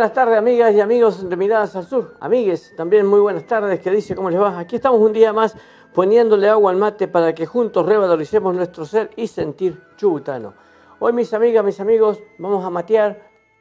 buenas tardes, amigas y amigos de Miradas al Sur. Amigues, también muy buenas tardes, ¿qué dice? ¿Cómo les va? Aquí estamos un día más poniéndole agua al mate para que juntos revaloricemos nuestro ser y sentir chubutano. Hoy, mis amigas, mis amigos, vamos a matear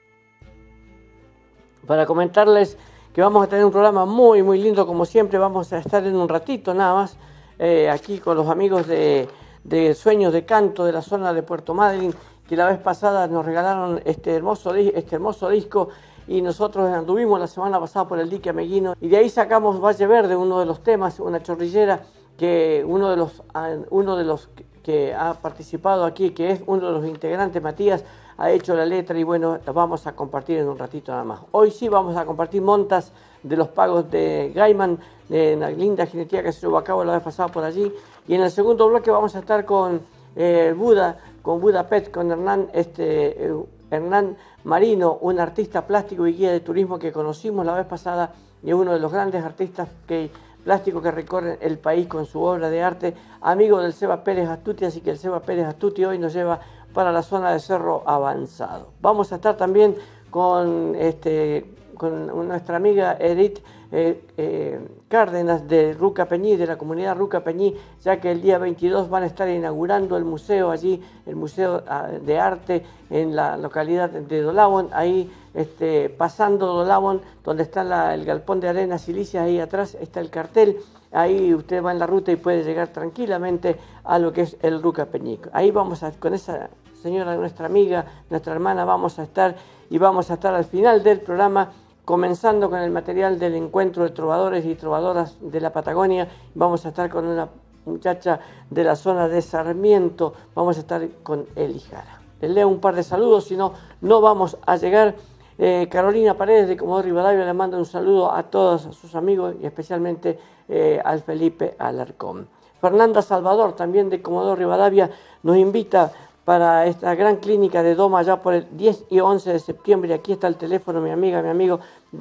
para comentarles que vamos a tener un programa muy, muy lindo, como siempre. Vamos a estar en un ratito nada más aquí con los amigos de Sueños de Canto de la zona de Puerto Madryn, que la vez pasada nos regalaron este hermoso disco, y nosotros anduvimos la semana pasada por el dique Ameguino, y de ahí sacamos Valle Verde, uno de los temas, una chorrillera, que uno de los que ha participado aquí, que es uno de los integrantes, Matías, ha hecho la letra, y bueno, la vamos a compartir en un ratito nada más. Hoy sí vamos a compartir montas de los pagos de Gaiman, de la linda jinetería que se llevó a cabo la vez pasada por allí, y en el segundo bloque vamos a estar con Buda Pet, con Hernán Marino, un artista plástico y guía de turismo que conocimos la vez pasada, y uno de los grandes artistas plásticos que recorren el país con su obra de arte, amigo del Seba Pérez Astuti, así que el Seba Pérez Astuti hoy nos lleva para la zona de Cerro Avanzado. Vamos a estar también con nuestra amiga Edith Cárdenas de Ruca Peñí, de la comunidad Ruca Peñí, ya que el día 22 van a estar inaugurando el museo allí, el Museo de Arte en la localidad de Dolabón, ahí pasando Dolabón, donde está el galpón de arena silicia, ahí atrás está el cartel. Ahí usted va en la ruta y puede llegar tranquilamente a lo que es el Ruca Peñí. Ahí con esa señora, nuestra amiga, nuestra hermana, vamos a estar al final del programa, comenzando con el material del encuentro de trovadores y trovadoras de la Patagonia. Vamos a estar con una muchacha de la zona de Sarmiento, vamos a estar con Eli Jara. Les leo un par de saludos, si no, no vamos a llegar. Carolina Paredes de Comodoro Rivadavia le manda un saludo a todos sus amigos y especialmente al Felipe Alarcón. Fernanda Salvador, también de Comodoro Rivadavia, nos invita para esta gran clínica de Doma ya por el 10 y 11 de septiembre. Aquí está el teléfono, mi amiga, mi amigo,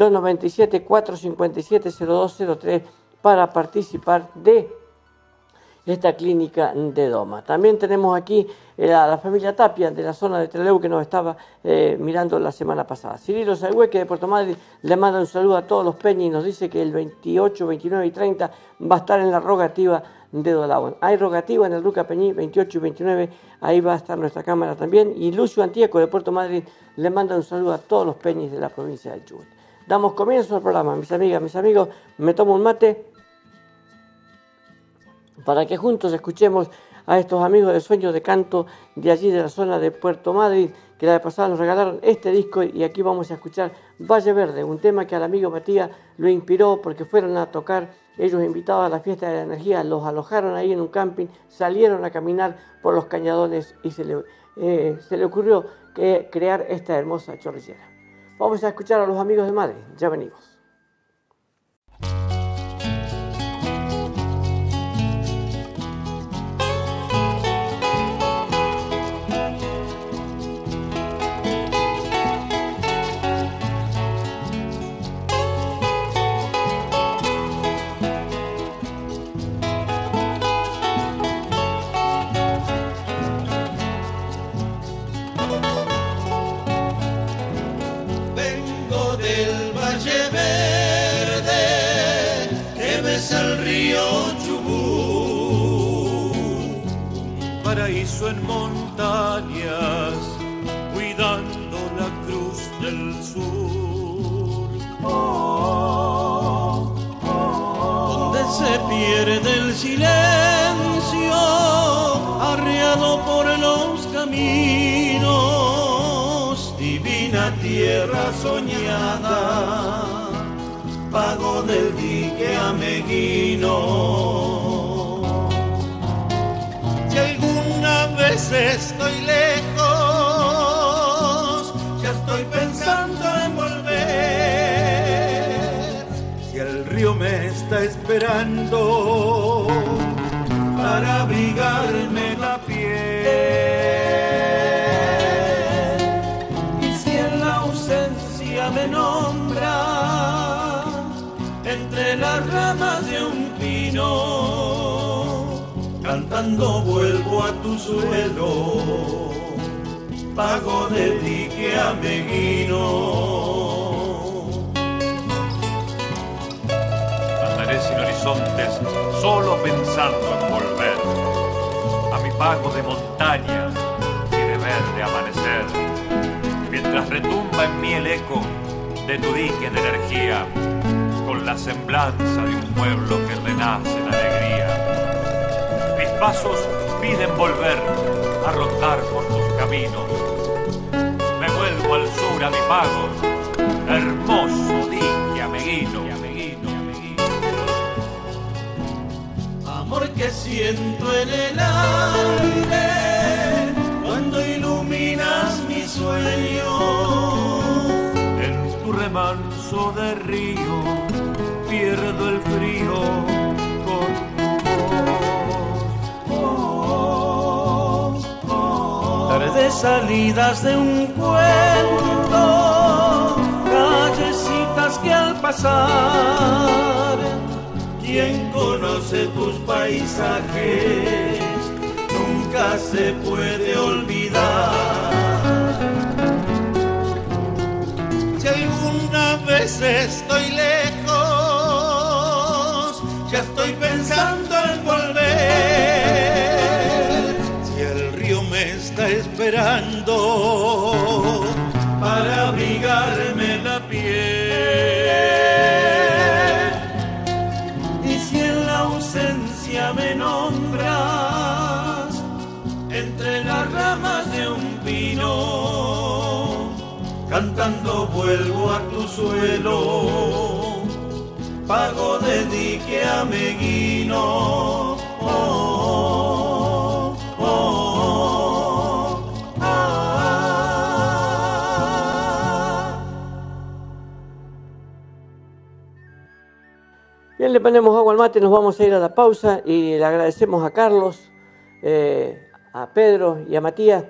297-457-0203 para participar de esta clínica de Doma. También tenemos aquí a la familia Tapia de la zona de Trelew, que nos estaba mirando la semana pasada. Cirilo Sayhueque de Puerto Madryn le manda un saludo a todos los peñas y nos dice que el 28, 29 y 30 va a estar en la rogativa de Dolabón. Hay rogativa en el Ruca Peñí, 28 y 29, ahí va a estar nuestra cámara también. Y Lucio Antieco de Puerto Madryn le manda un saludo a todos los peñis de la provincia del Chubut. Damos comienzo al programa, mis amigas, mis amigos. Me tomo un mate para que juntos escuchemos a estos amigos de Sueños de Canto de allí de la zona de Puerto Madryn, que la vez pasada nos regalaron este disco, y aquí vamos a escuchar Valle Verde, un tema que al amigo Matías lo inspiró porque fueron a tocar, ellos invitados a la fiesta de la energía, los alojaron ahí en un camping, salieron a caminar por los cañadones y se le ocurrió crear esta hermosa chorrillera. Vamos a escuchar a los amigos de Madryn, ya venimos. Paraíso en montañas, cuidando la cruz del sur, donde se pierde el silencio, arreado por los caminos, divina tierra soñada, pago del dique Ameguino. Estoy lejos, ya estoy pensando en volver. Si el río me está esperando para abrigarme la piel, y si en la ausencia me nombra entre las ramas de un pino, cantando vuelvo a tu suelo, pago de dique Ameguino. horizontes solo pensando en volver a mi pago de montañas y de verde amanecer, mientras retumba en mí el eco de tu dique de energía, con la semblanza de un pueblo que renace en alegría. Mis pasos piden volver a rondar por tus caminos. Me vuelvo al sur a mi pago, hermoso dique ameguino. Amor que siento en el aire cuando iluminas mis sueños. En tu remanso de río pierdo el frío con tu voz. Tardes salidas de un cuento, callecitas que al pasar, quien conoce tus paisajes nunca se puede olvidar. Si alguna vez estoy lejos, ya estoy pensando en volver. Si el río me está esperando para abrigarme la piel. Me nombras entre las ramas de un pino, cantando vuelvo a tu suelo, pago de dique ameguino. Bien, le ponemos agua al mate, nos vamos a ir a la pausa y le agradecemos a Carlos, a Pedro y a Matías,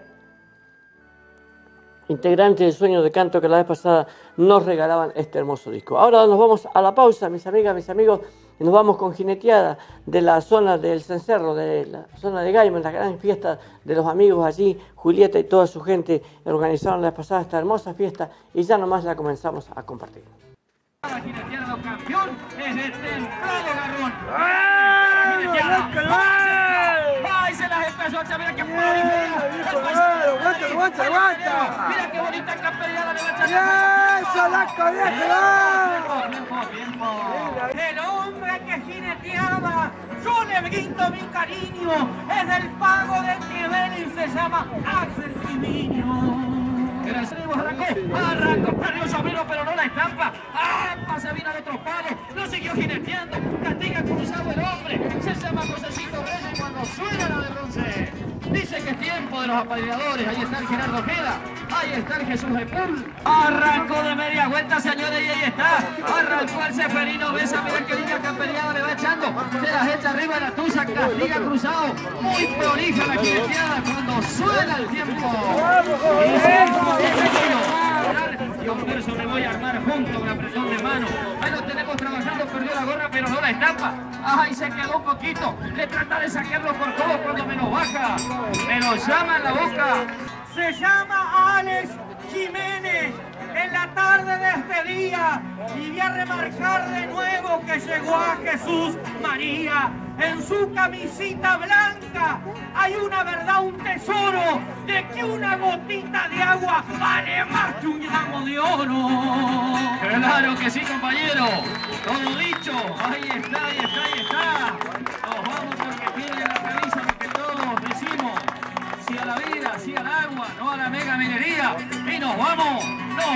integrantes del Sueño de Canto, que la vez pasada nos regalaban este hermoso disco. Ahora nos vamos a la pausa, mis amigas, mis amigos, y nos vamos con Jineteada de la zona del Cencerro, de la zona de Gaiman, la gran fiesta de los amigos allí. Julieta y toda su gente organizaron la vez pasada esta hermosa fiesta y ya nomás la comenzamos a compartir. La Jineteada campeón es de Templado Garrón. ¡Ay, se las empezó a echar! ¡Mira qué aguanta! ¡Mira qué bonita camperiada le va a echar! ¡Eso, Laco, ¡Tiempo! El hombre que jineteaba, yo le brindo mi cariño, es del pago de Tibel y se llama Axel Jiminio. Arrancó, perdió Sobrino, pero no la estampa. Se vino al otro palo, lo siguió jineteando, castiga cruzado el hombre, se llama Josecito Reyes cuando suena la de bronce. Dice que es tiempo de los apadrinadores, ahí está el Gerardo Ojeda, ahí está el Jesús Epul. Arrancó de media vuelta, señores, y ahí está. Arrancó el Seferino, besa, mira que linda camperiada le va echando, se las echa arriba de la tusa, castiga cruzado, muy prolija la jineteada cuando suena el tiempo. Y un verso me voy a armar junto con apretón de mano. Ahí lo tenemos trabajando, perdió la gorra pero no la estampa. Ay, se quedó un poquito. Le trata de sacarlo por todo cuando menos baja. Pero llama en la boca. Se llama Alex Jiménez. En la tarde de este día, y voy a remarcar de nuevo que llegó a Jesús María. En su camisita blanca hay una verdad, un tesoro, de que una gotita de agua vale más que un gramo de oro. Claro que sí, compañero. Todo dicho. Ahí está. Nos vamos porque tiene la camisa lo que todos decimos. Sí a la vida, sí al agua, no a la mega minería. Y nos vamos.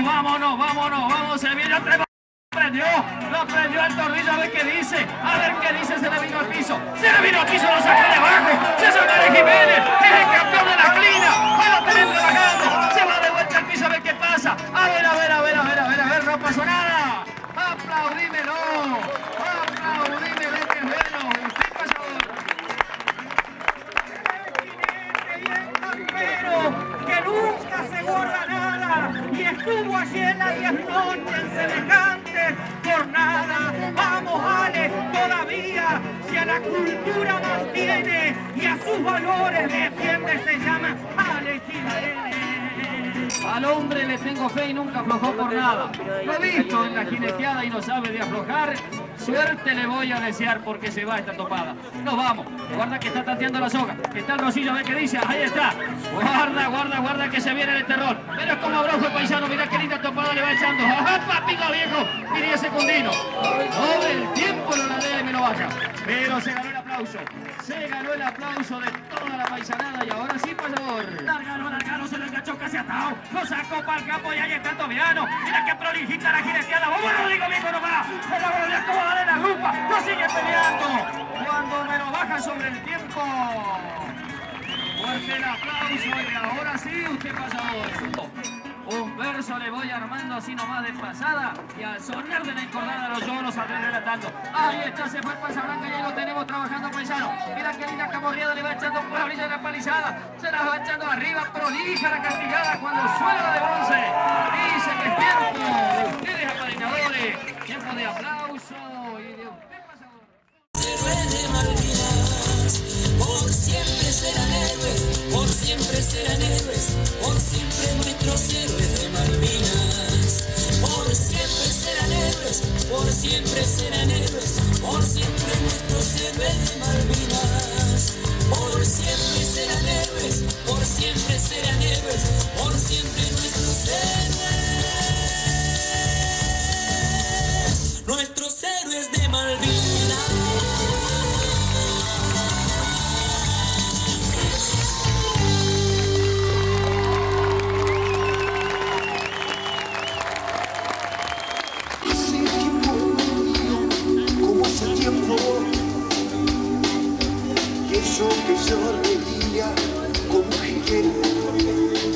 Se viene a tres. Lo prendió al tornillo, a ver qué dice, se le vino al piso, lo sacó de abajo, se sacó de Jiménez, es el campeón de la clina, ahí lo tenés trabajando, se va de vuelta al piso a ver qué pasa, a ver, no pasó nada, aplaudímelo, que es bueno, usted pasador. Que nunca se borra nada, y estuvo allí en las 10 noches en semejante jornada. Vamos, Ale, todavía, si a la cultura mantiene y a sus valores defiende, se llama Ale Jiménez. Al hombre le tengo fe y nunca aflojó por nada. Lo he visto en la jineteada y no sabe de aflojar. suerte le voy a desear porque se va esta topada. Nos vamos. Guarda que está tanteando la soga. Que está el Rosillo, a ver qué dice. Ahí está. Guarda, guarda, guarda que se viene el terror. Pero como abrojo el paisano, mirá qué linda topada le va echando. ¡Ajá, papico viejo! Mire ese secundino. Sobre el tiempo lo ladea y me lo baja. Pero se ganó el aplauso. Se ganó el aplauso de toda la paisanada y ahora sí, pasador. Largalo, se lo enganchó casi atado. Lo sacó para el campo y ahí está Tobiano. Mira que prolijita la jineteada. ¡Vamos, Rodrigo, viejo nomás! El abro de acomoda de la lupa. ¡Lo sigue peleando! Cuando me lo baja sobre el tiempo. Fuerte el aplauso y ahora sí, usted pasador. Un verso le voy armando así nomás de pasada y al sonar de la encordada los yo los saldré relatando. Ahí está, se fue el Panza Blanca y ahí lo tenemos trabajando paisano. Mira qué linda camorreada le va echando por la orilla de la palizada. Se la va echando arriba, prolija la castigada cuando suena de bronce. Dice que es tiempo de ustedes apadrinadores, tiempo de aplauso y de usted pasador. Héroes de Malvinas, por siempre serán héroes, por siempre serán héroes, por siempre nuestros héroes de Malvinas, por siempre serán héroes, por siempre serán héroes, por siempre nuestros héroes de Malvinas, por siempre serán héroes, por siempre serán héroes, por siempre nuestros héroes de Malvinas. Y eso que yo leía como un jilguero